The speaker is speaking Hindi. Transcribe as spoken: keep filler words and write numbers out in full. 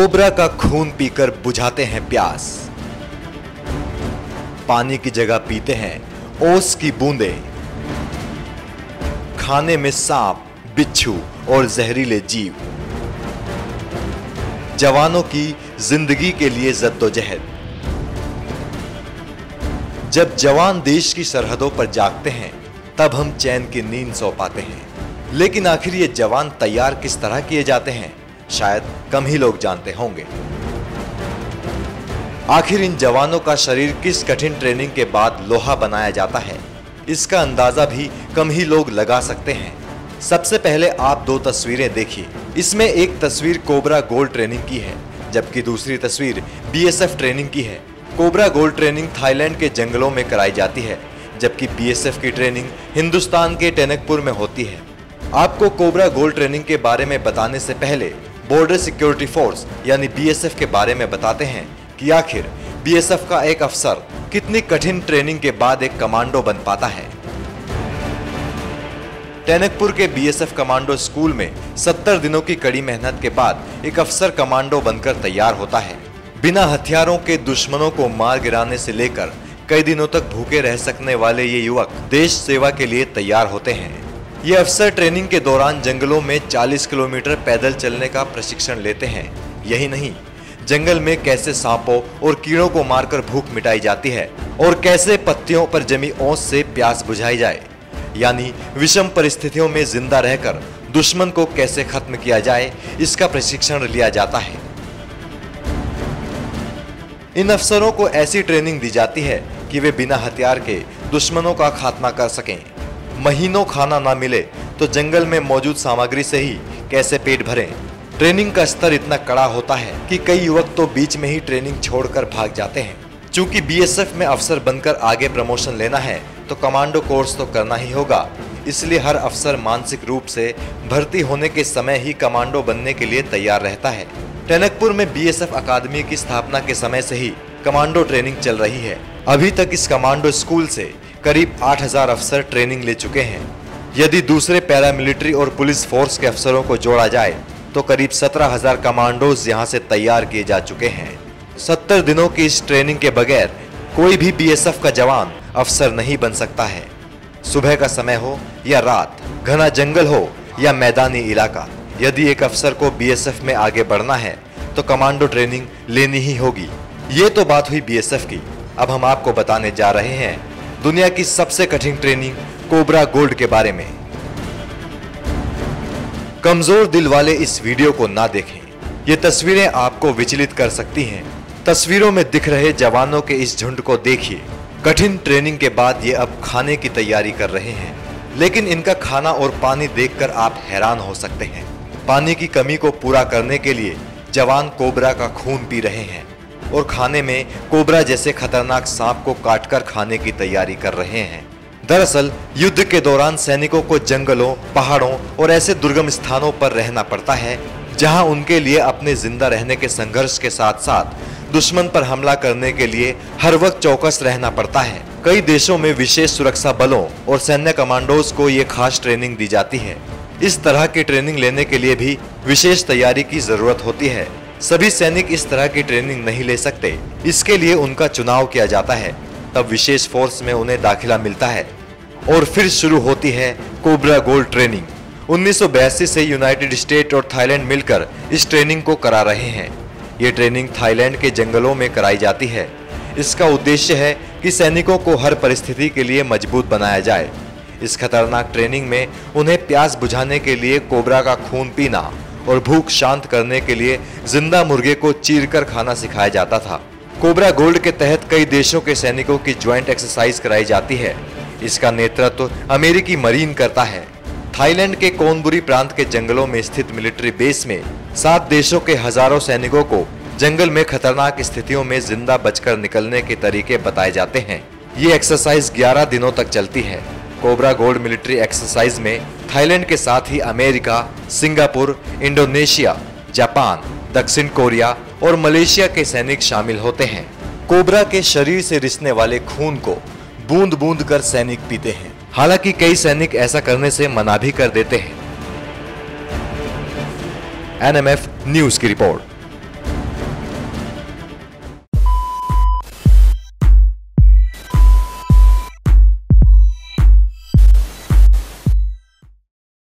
कोबरा का खून पीकर बुझाते हैं प्यास, पानी की जगह पीते हैं ओस की बूंदें, खाने में सांप, बिच्छू और जहरीले जीव। जवानों की जिंदगी के लिए जद्दोजहद। जब जवान देश की सरहदों पर जागते हैं तब हम चैन की नींद सो पाते हैं। लेकिन आखिर ये जवान तैयार किस तरह किए जाते हैं, शायद कम ही लोग जानते होंगे। आखिर इन जवानों का शरीर किस कठिन ट्रेनिंग के बाद लोहा बनाया जाता है, इसका अंदाजा भी कम ही लोग लगा सकते हैं। सबसे पहले आप दो तस्वीरें देखिए। इसमें एक तस्वीर कोबरा गोल्ड ट्रेनिंग की है, जबकि दूसरी तस्वीर बीएसएफ ट्रेनिंग की है। कोबरा गोल्ड ट्रेनिंग थाईलैंड के जंगलों में कराई जाती है, जबकि बीएसएफ की ट्रेनिंग हिंदुस्तान के टनकपुर में होती है। आपको कोबरा गोल्ड ट्रेनिंग के बारे में बताने से पहले बॉर्डर सिक्योरिटी फोर्स यानी बीएसएफ के बारे में बताते हैं कि आखिर बीएसएफ का एक अफसर कितनी कठिन ट्रेनिंग के बाद एक कमांडो बन पाता है। टनकपुर के बीएसएफ कमांडो स्कूल में सत्तर दिनों की कड़ी मेहनत के बाद एक अफसर कमांडो बनकर तैयार होता है। बिना हथियारों के दुश्मनों को मार गिराने से लेकर कई दिनों तक भूखे रह सकने वाले ये युवक देश सेवा के लिए तैयार होते हैं। ये अफसर ट्रेनिंग के दौरान जंगलों में चालीस किलोमीटर पैदल चलने का प्रशिक्षण लेते हैं। यही नहीं, जंगल में कैसे सांपों और कीड़ों को मारकर भूख मिटाई जाती है और कैसे पत्तियों पर जमी ओस से प्यास बुझाई जाए, यानी विषम परिस्थितियों में जिंदा रहकर दुश्मन को कैसे खत्म किया जाए, इसका प्रशिक्षण लिया जाता है। इन अफसरों को ऐसी ट्रेनिंग दी जाती है कि वे बिना हथियार के दुश्मनों का खात्मा कर सकें। महीनों खाना ना मिले तो जंगल में मौजूद सामग्री से ही कैसे पेट भरें। ट्रेनिंग का स्तर इतना कड़ा होता है कि कई युवक तो बीच में ही ट्रेनिंग छोड़कर भाग जाते हैं। चूंकि बीएसएफ में अफसर बनकर आगे प्रमोशन लेना है तो कमांडो कोर्स तो करना ही होगा, इसलिए हर अफसर मानसिक रूप से भर्ती होने के समय ही कमांडो बनने के लिए तैयार रहता है। टनकपुर में बीएसएफ अकादमी की स्थापना के समय से ही कमांडो ट्रेनिंग चल रही है। अभी तक इस कमांडो स्कूल से करीब आठ हज़ार अफसर ट्रेनिंग ले चुके हैं। यदि दूसरे पैरामिलिट्री और पुलिस फोर्स के अफसरों को जोड़ा जाए तो करीब सत्रह हज़ार कमांडोज यहां से तैयार किए जा चुके हैं। सत्तर दिनों की इस ट्रेनिंग के बगैर कोई भी बीएसएफ का जवान अफसर नहीं बन सकता है। सुबह का समय हो या रात, घना जंगल हो या मैदानी इलाका, यदि एक अफसर को बीएसएफ में आगे बढ़ना है तो कमांडो ट्रेनिंग लेनी ही होगी। ये तो बात हुई बीएसएफ की। अब हम आपको बताने जा रहे हैं दुनिया की सबसे कठिन ट्रेनिंग कोबरा गोल्ड के बारे में। कमजोर दिल वाले इस वीडियो को ना देखें, ये तस्वीरें आपको विचलित कर सकती हैं। तस्वीरों में दिख रहे जवानों के इस झुंड को देखिए। कठिन ट्रेनिंग के बाद ये अब खाने की तैयारी कर रहे हैं, लेकिन इनका खाना और पानी देखकर आप हैरान हो सकते हैं। पानी की कमी को पूरा करने के लिए जवान कोबरा का खून पी रहे हैं और खाने में कोबरा जैसे खतरनाक सांप को काटकर खाने की तैयारी कर रहे हैं। दरअसल युद्ध के दौरान सैनिकों को जंगलों, पहाड़ों और ऐसे दुर्गम स्थानों पर रहना पड़ता है जहां उनके लिए अपने जिंदा रहने के संघर्ष के साथ साथ दुश्मन पर हमला करने के लिए हर वक्त चौकस रहना पड़ता है। कई देशों में विशेष सुरक्षा बलों और सैन्य कमांडोज को ये खास ट्रेनिंग दी जाती है। इस तरह की ट्रेनिंग लेने के लिए भी विशेष तैयारी की जरूरत होती है। सभी सैनिक इस तरह की ट्रेनिंग नहीं ले सकते, इसके लिए उनका चुनाव किया जाता है। तब विशेष फोर्स में उन्हें दाखिला मिलता है और फिर शुरू होती है कोबरा गोल्ड ट्रेनिंग। उन्नीस सौ बयासी से यूनाइटेड स्टेट और थाईलैंड मिलकर इस ट्रेनिंग को करा रहे हैं। ये ट्रेनिंग थाईलैंड के जंगलों में कराई जाती है। इसका उद्देश्य है कि सैनिकों को हर परिस्थिति के लिए मजबूत बनाया जाए। इस खतरनाक ट्रेनिंग में उन्हें प्यास बुझाने के लिए कोबरा का खून पीना और भूख शांत करने के लिए जिंदा मुर्गे को चीरकर खाना सिखाया जाता था। कोबरा गोल्ड के तहत कई देशों के सैनिकों की ज्वाइंट एक्सरसाइज कराई जाती है। इसका नेतृत्व अमेरिकी मरीन करता है। थाईलैंड के कोनबुरी प्रांत के जंगलों में स्थित मिलिट्री बेस में सात देशों के हजारों सैनिकों को जंगल में खतरनाक स्थितियों में जिंदा बचकर निकलने के तरीके बताए जाते हैं। ये एक्सरसाइज ग्यारह दिनों तक चलती है। कोबरा गोल्ड मिलिट्री एक्सरसाइज में थाईलैंड के साथ ही अमेरिका, सिंगापुर, इंडोनेशिया, जापान, दक्षिण कोरिया और मलेशिया के सैनिक शामिल होते हैं। कोबरा के शरीर से रिसने वाले खून को बूंद बूंद कर सैनिक पीते हैं। हालांकि कई सैनिक ऐसा करने से मना भी कर देते हैं। एनएमएफ न्यूज की रिपोर्ट।